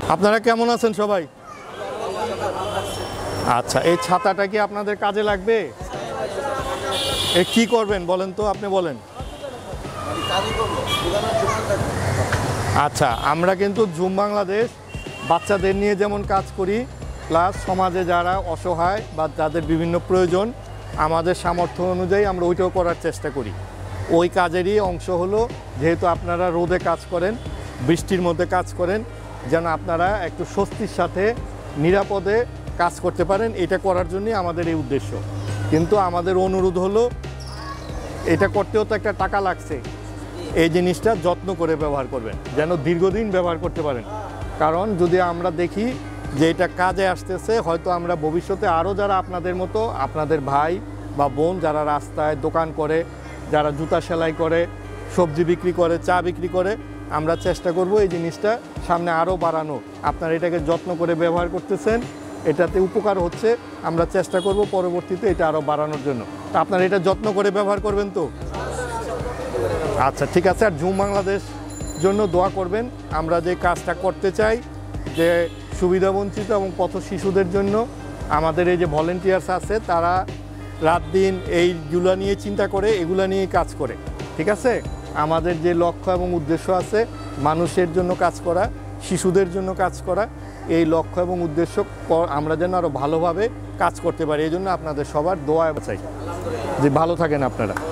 আপনারা কেমন আছেন সবাই? আচ্ছা, এই ছাতাটা কি আপনাদের কাজে লাগবে? এ কি করবেন বলেন তো, আপনি বলেন। আচ্ছা, আমরা কিন্তু জুম বাংলাদেশ বাচ্চাদের নিয়ে যেমন কাজ করি, প্লাস সমাজে যারা অসহায় বা যাদের বিভিন্ন প্রয়োজন, আমাদের সামর্থ্য অনুযায়ী আমরা ওইটাও করার চেষ্টা করি। ওই কাজেরই অংশ হলো, যেহেতু আপনারা রোদে কাজ করেন, বৃষ্টির মধ্যে কাজ করেন, যেন আপনারা একটু স্বস্তির সাথে নিরাপদে কাজ করতে পারেন, এটা করার জন্যই আমাদের এই উদ্দেশ্য। কিন্তু আমাদের অনুরোধ হলো, এটা করতেও তো একটা টাকা লাগছে, এই জিনিসটা যত্ন করে ব্যবহার করবেন, যেন দীর্ঘদিন ব্যবহার করতে পারেন। কারণ যদি আমরা দেখি যে এটা কাজে আসতেছে, হয়তো আমরা ভবিষ্যতে আরও যারা আপনাদের মতো, আপনাদের ভাই বা বোন যারা রাস্তায় দোকান করে, যারা জুতা সেলাই করে, সবজি বিক্রি করে, চা বিক্রি করে, আমরা চেষ্টা করব এই জিনিসটা সামনে আরও বাড়ানো। আপনারা এটাকে যত্ন করে ব্যবহার করতেছেন, এটাতে উপকার হচ্ছে, আমরা চেষ্টা করব পরবর্তীতে এটা আরও বাড়ানোর জন্য। তা আপনারা এটা যত্ন করে ব্যবহার করবেন তো? আচ্ছা, ঠিক আছে। আর জুম বাংলাদেশ জন্য দোয়া করবেন। আমরা যে কাজটা করতে চাই, যে সুবিধাবঞ্চিত এবং পথ শিশুদের জন্য আমাদের এই যে ভলেন্টিয়ার্স আছে, তারা রাত দিন এইগুলো নিয়ে চিন্তা করে, এগুলো নিয়েই কাজ করে। ঠিক আছে, আমাদের যে লক্ষ্য এবং উদ্দেশ্য আছে, মানুষের জন্য কাজ করা, শিশুদের জন্য কাজ করা, এই লক্ষ্য এবং উদ্দেশ্য আমরা যেন আরও ভালোভাবে কাজ করতে পারি। এই জন্য আপনাদের সবার দোয়া চাই। যে ভালো থাকেন আপনারা।